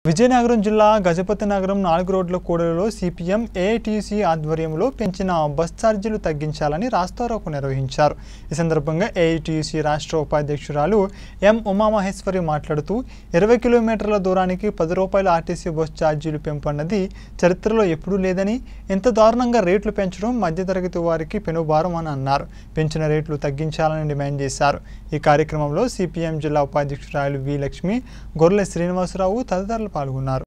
విజయనగరం జిల్లా గజపత నగరం 4 రోడ్ల కూడలిలో సిపిఎం ఏఐటీసీ ఆధ్వర్యంలో పెంచిన బస్ ఛార్జీలు తగ్గించాలని రాస్తారోకో నిర్వహించారు. ఈ సందర్భంగా ఏఐటీసీ రాష్ట్ర ఉపాధ్యక్షురాలు ఎం ఉమామహేశ్వరి మాట్లాడుతూ 20 కిలోమీటర్ల దూరానికి 10 రూపాయల ఆర్టీసీ బస్ ఛార్జీలు పెంపన్నది చరిత్రలో ఎప్పుడూ లేదని, ఇంత దారుణంగా రేట్లు పెంచడం మధ్యతరగతి వారికి పెనుభారం అని అన్నారు. పెంచిన రేట్లు తగ్గించాలని డిమాండ్ చేశారు. ఈ కార్యక్రమంలో సిపిఎం జిల్లా ఉపాధ్యక్షురాలు వి లక్ష్మి, గొర్రెల శ్రీనివాసరావు తదితరులు పాల్గొన్నారు.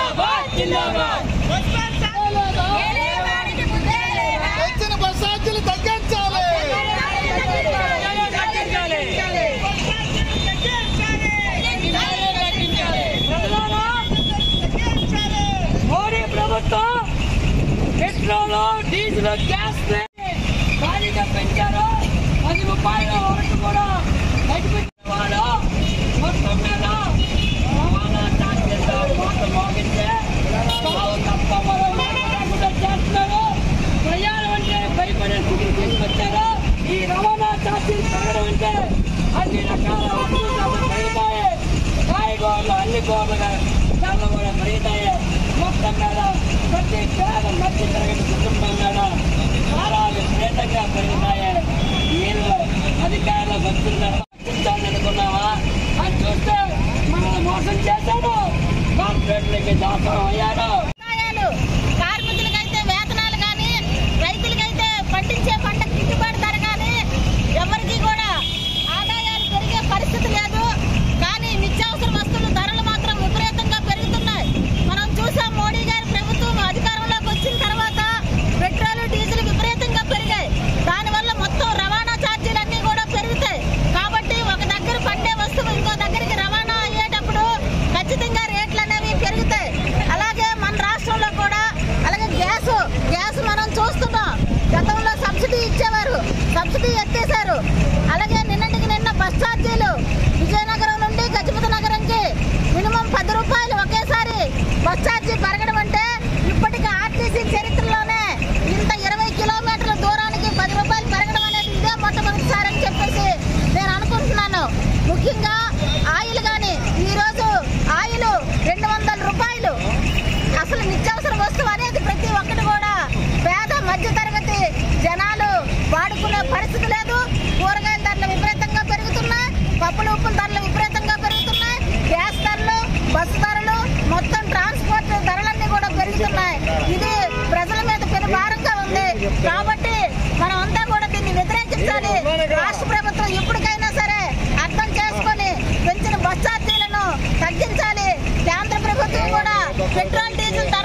పెట్రోల్, డీజిల్, గ్యాస్ భారీగా పెంచారు. 10 రూపాయల వరకు కూడా తగ్గించేవాడు. మొత్తం మీద రవాణా ఛార్జీలతో మొత్తం మోగించే తప్ప మరో చేస్తున్నారు. ప్రయాణం అంటే భయపడే స్థితికి తీసుకొచ్చారు. ఈ రవాణా ఛార్జీలు పెరగడం అంటే అన్ని రకాల వస్తువులు పెరుగుతాయి. కాయగూరలు, అన్ని కూరలు ధరలు కూడా పెరుగుతాయి. మొత్తం మీద ప్రతి పేద మధ్య తరగతి కుటుంబం మీద భారాలు విపరీతంగా పెరుగుతాయి. వీళ్ళు అధికారులు వస్తుందని అనుకున్నావా అని చూస్తే మనల్ని మోసం చేశాడు. కార్పొరేట్లకి దాసరం అయ్యాడు. కార్మికులకైతే వేతనాలు కానీ, రైతులకైతే పండించే పంటకు గిట్టుబాటు ధర కానీ ఎవరికి కూడా ఆదాయాలు పెరిగే పరిస్థితి లేదు. కానీ నిత్యావసర వస్తువుల ధరలు మాత్రం విపరీతంగా పెరుగుతున్నాయి. మనం చూసాం, మోడీ గారి ప్రభుత్వం అధికారంలోకి వచ్చిన తర్వాత పెట్రోల్, డీజిల్ విపరీతంగా పెరిగాయి. దానివల్ల మొత్తం రవాణా ఛార్జీలన్నీ కూడా పెరుగుతాయి. కాబట్టి ఒక దగ్గర పండే వస్తువు ఇంకో దగ్గరికి రవాణా అయ్యేటప్పుడు ఖచ్చితంగా రేట్లు అనేవి పెరుగుతాయి. అలాగే మన రాష్ట్రంలో కూడా అలాగే గ్యాస్ మనం చూస్తున్నాం. గతంలో సబ్సిడీ ఇచ్చేవారు, సబ్సిడీ ఎత్తేసారు. అలాగే నిన్నటికి నిన్న బస్ ఛార్జీలు విజయనగరం నుండి గజపత నగరంకి మినిమం 10 రూపాయలు ఒకేసారి బస్ ఛార్జీ పెరగడం అంటే ఇప్పటికీ ఆర్టీసీ చరిత్రలోనే ఇంత 20 కిలోమీటర్ల దూరానికి 10 రూపాయలు పెరగడం అనేది ఇదే మొట్టమొదటిసారి అని చెప్పేసి నేను అనుకుంటున్నాను. ముఖ్యంగా ఆయిల్ కానీ ఈరోజు ఆయిల్ 200 రూపాయలు. అసలు నిత్యావసర వస్తువు అనేది ప్రతి ఒక్కటి కూడా పేద మధ్యతరగతి జనాలు వాడుకునే పరిస్థితి లేదు. కూరగాయల ధరలు విపరీతంగా పెరుగుతున్నాయి. పప్పులు, ఉప్పుల ధరలు విపరీతంగా పెరుగుతున్నాయి. గ్యాస్ ధరలు, బస్సు ధరలు, మొత్తం ట్రాన్స్పోర్ట్ ధరలన్నీ కూడా పెరుగుతున్నాయి. ఇది ప్రజల మీద పెను భారంగా ఉంది. కాబట్టి మనం అంతా కూడా దీన్ని వ్యతిరేకించాలి. రాష్ట్ర ప్రభుత్వం ఇప్పటికైనా సరే అర్థం చేసుకొని పెంచిన బస్ ఛార్జీలను తగ్గించాలి. కేంద్ర ప్రభుత్వం కూడా పెట్రోల్, డీజిల్